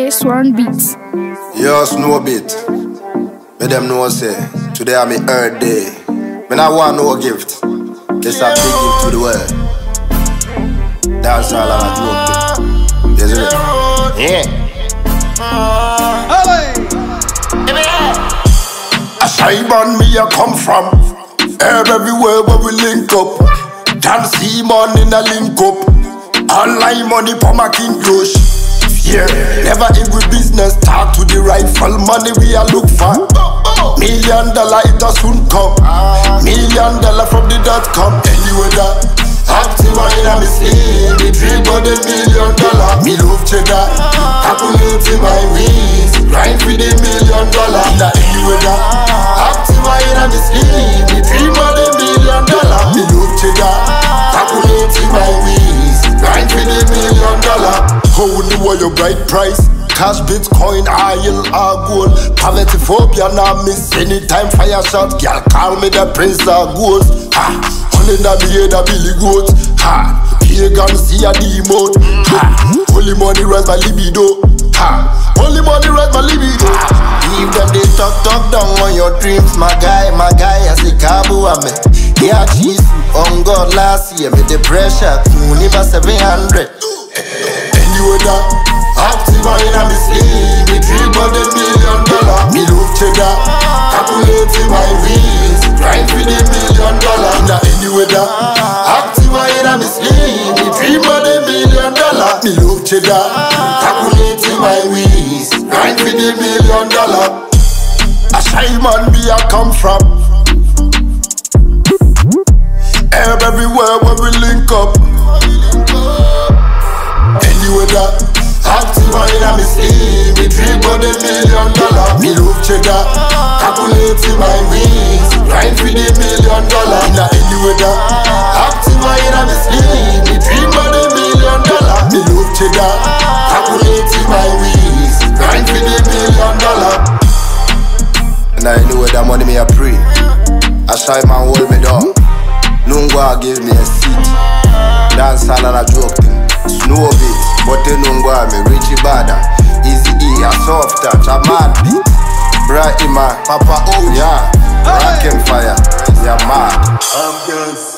DJ Sworn Beats. Yo, Snow Beat. Let them know say today I'm my earth day. When I want no gift, it's a big gift to the world. That's all I'm doing. Isn't it? Yeah. A Saigon me a come from. Herb everywhere where we link up. Dance Simon in a link up. Online money for my king crush. Yeah, never in with business, talk to the rifle, money we a look for. $1 million it a soon come. $1 million from the .com. Anyway that, active in a me sleep, the dream of $1 million. Me love cheddar, calculating my wins, grind for the $1 million. Anyway that, active in a me sleep, the dream of $1 million. Me love cheddar, calculating my wins, grind for the $1 million. How the world your bright price? Cash, Bitcoin, oil, or gold. Poverty phobia, now miss anytime fire shot. Girl, call me the prince of ghost. Ha, only na me head a Billy Goat. Ha, pagan see a demote. Ha, only money rise my libido. Ha, only money rise my libido. If them they talk down on your dreams, my guy, as a cabo ame. Yeah, cheese on God last year, me the pressure, never 700. Anyway that, active in a me sleep, me dream of $1 million. Me love cheddar, calculating my wins, grind for the $1 million. Anyway that, active in a me sleep, me dream of $1 million. Me love cheddar, calculating my wins, grind for the $1 million. A shy man be a come from. Herb everywhere where we link up. Anyway that, active in a me sleep, me dream of $1 million. Me love cheddar, calculating my wins, grind for the $1 million. Anyway that, active in a me sleep, me dream of $1 million. Me love cheddar, calculating my wins, grind for the $1 million. And I anyway that money me a pray. A shy man hold me down. Nungwa give me a seat. Dance all and a joke thing. Snow Beat, but they don't go me. Richie Bada, Easy E, a soft touch, a mad beat. Bright man, Papa O, yeah. Rock and fire, yeah mad.